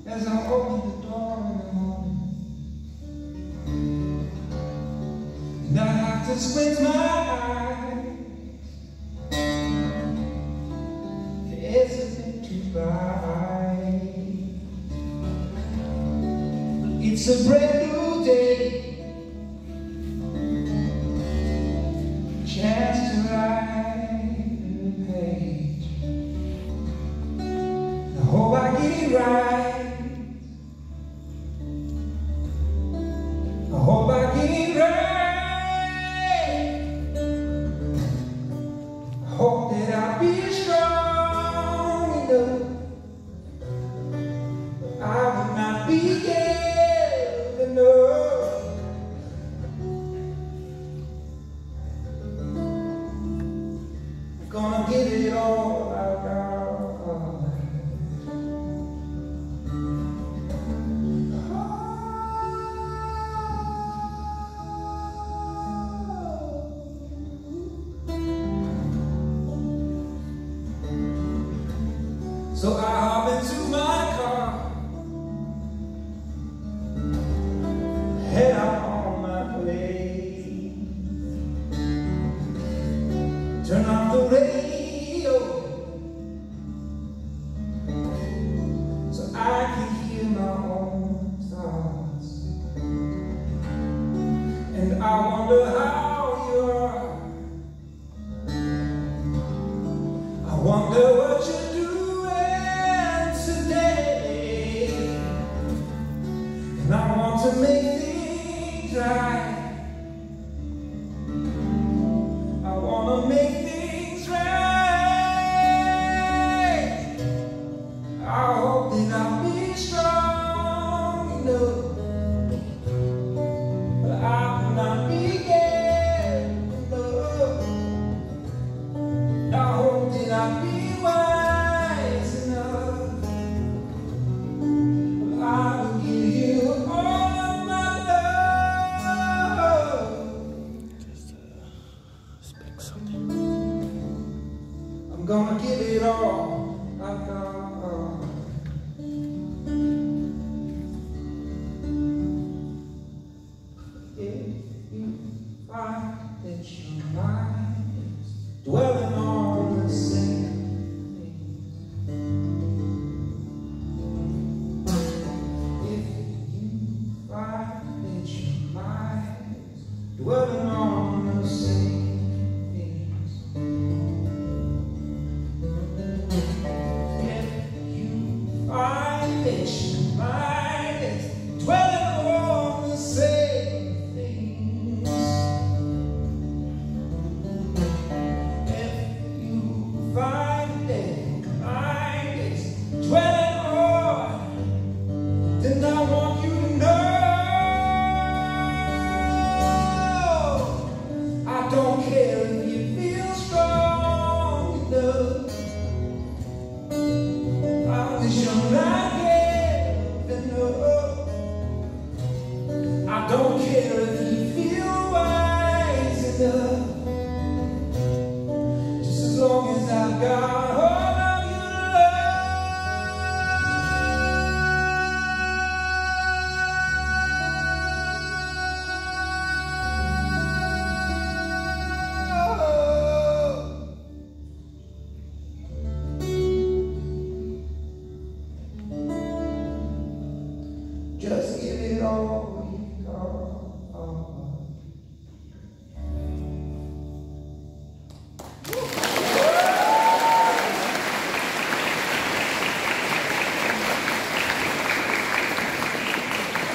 as I open the door in the morning, and I have to squint my eyes. It's a bit too bright. It's a brand new day, chance to write a new page. I hope I get it right. I hope I get it right. I hope that I'll be strong enough. I will not be scared enough. I'm gonna give it all I got. So I hop into my car, head out on my way, turn off the radio so I can hear my own thoughts. And I wonder how you are, I wonder what you do today, and I want to make things right. I want to make things right. I hope that I'll be strong enough, but I will not be scared enough. I hope that I'll be wise enough. I will give you all of my love. Just speak something. I'm gonna give it all I've got. If you find that your mind is dwelling on the same dwelling on the same things. If you find that your mind is dwelling on the same things, if you find that your mind is dwelling on, then I want you to know I don't care if you feel strong enough. I wish you're not giving up. I don't care if you feel wise enough. Just as long as I've got all of your just give it all.